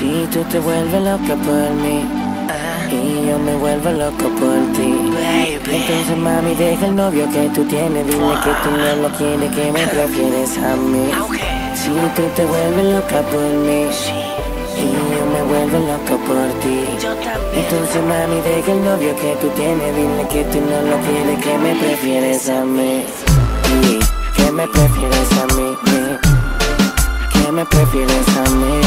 Si tú te vuelves loca por mí y yo me vuelvo loco por ti, entonces mami deja el novio que tú tienes. Dile que tú no lo quieres, que me prefieres a mí. Si tú te vuelves loca por mí y yo me vuelvo loco por ti, entonces mami deja el novio que tú tienes. Dile que tú no lo quieres, que me prefieres a mí. Y que me prefieres a mí, que me prefieres a mí,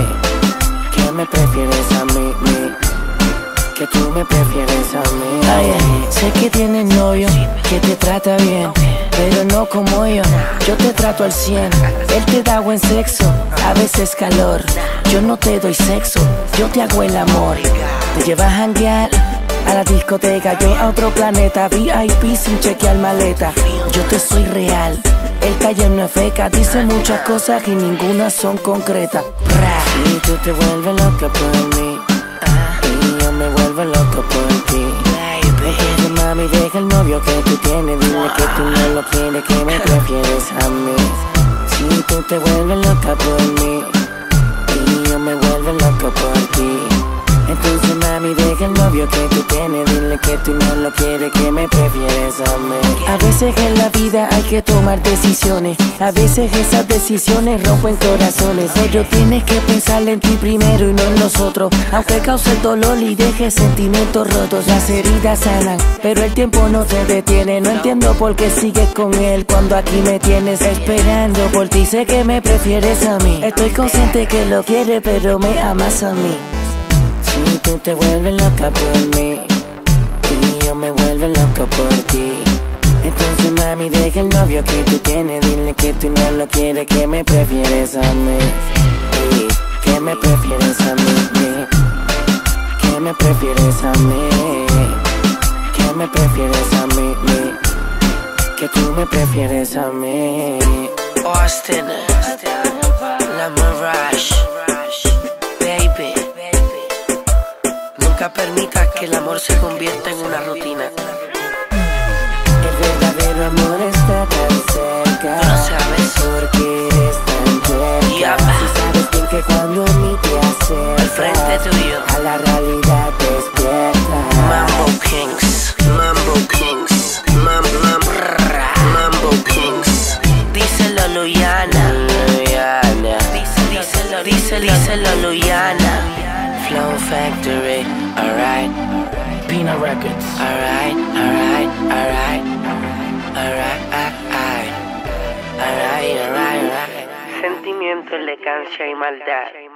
que me prefieres a mí, que tú me prefieres a mí. Ay, sé que tienes novio que te trata bien, pero no como yo te trato al 100. Él te da buen sexo, a veces calor. Yo no te doy sexo, yo te hago el amor. Te llevas a janguear a la discoteca, yo a otro planeta, VIP sin chequear maleta. Yo te soy real, el taller no es feca. Dice muchas cosas y ninguna son concretas. Si tú te vuelves loca por mí y yo me vuelvo loco por ti, entonces mami deja el novio que tú tienes. Dile que tú no lo quieres, que me prefieres a mí. Si tú te vuelves loca por mí y yo me vuelvo loco por ti, entonces mami deja el novio que tú tienes. Dile que tú no lo quieres, que me prefieres a mí. A veces en la vida hay que tomar decisiones, a veces esas decisiones rompen corazones. Pero tienes que pensar en ti primero y no en los otros, aunque cause el dolor y deje sentimientos rotos. Las heridas sanan, pero el tiempo no te detiene. No entiendo por qué sigues con él cuando aquí me tienes esperando por ti. Sé que me prefieres a mí, estoy consciente que lo quieres, pero me amas a mí. Si tú te vuelves loca por mí y yo me vuelvo loco por ti, entonces mami deja el novio que tú tienes. Dile que tú no lo quieres, que me prefieres a mí, que me prefieres a mí, que me prefieres a mí, que me prefieres a mí, que tú me prefieres a mí. Austin, La Mirage, baby. Nunca permitas que el amor se convierta en una rutina. El verdadero amor está tan cerca, ¿Tú lo sabes? porque eres tan terca. Si sabes bien que cuando a mí te acercas, Al frente tuyo, a la realidad despierta. Mambo Kings, Mambo Kings, Mambo Kings. Díselo Luyana, díselo Luyana. Flow Factory, alright. Peanut Records. Alright. Sentimiento, elegancia y maldad.